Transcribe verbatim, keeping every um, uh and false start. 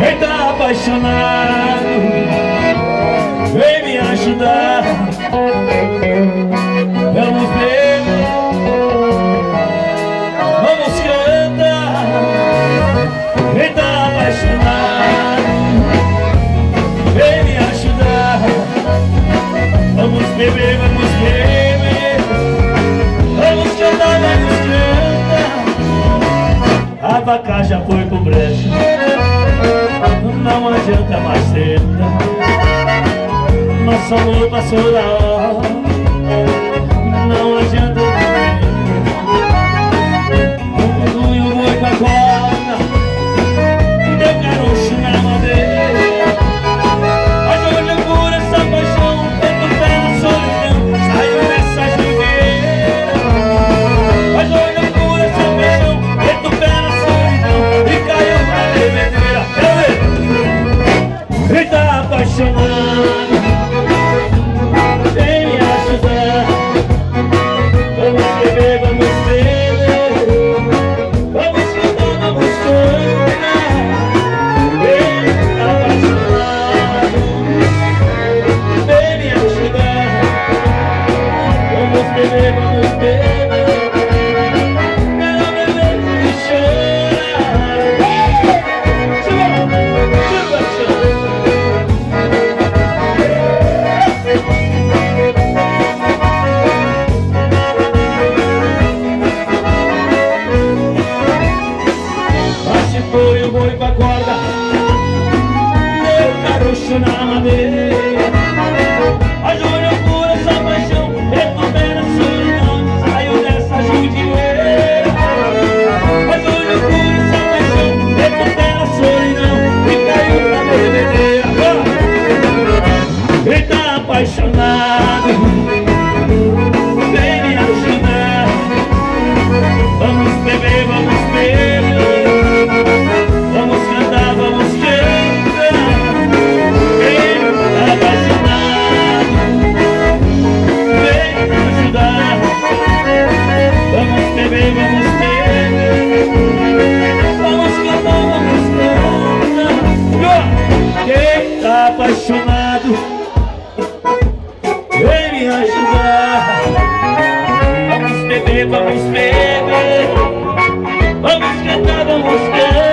Quem tá apaixonado vem me ajudar. Vamos ver, vamos cantar. Quem tá apaixonado vem me ajudar. Vamos beber, vamos beber, vamos cantar, vamos cantar. A vaca já foi pro brejo, não adianta mais tentar. Nosso amor passou da hora, não adianta tentar. O boi, o boi com a corda, deu caroço na madeira. Mas hoje eu curo essa paixão, tento pé na solidão, saiu dessa jogueira. Mas hoje eu curo essa paixão, tento pé na solidão e caiu na bebedeira. Quero ver! Quem tá apaixonado vem me ajudar. Vamos beber, vamos beber, vamos cantar, vamos cantar. Quem tá apaixonado vem me ajudar. Vamos beber, vamos beber, quero beber e chorar. Chuva, chuva, chuva. Foi o boi com a corda, deu caroço na madeira. Mas olhou por essa paixão, retomei na solidão, saiu dessa judieira. Mas olhou por essa paixão, retomei na solidão e caiu na bebedeira. Quem tá apaixonado vem me ajudar. Vamos beber, vamos beber, vamos cantar, vamos cantar. Quem tá apaixonado vem me ajudar. Vamos beber, vamos beber, vamos cantar, vamos cantar. Quem tá apaixonado vem me ajudar. Vamos beber, vamos beber, vamos cantar, vamos cantar.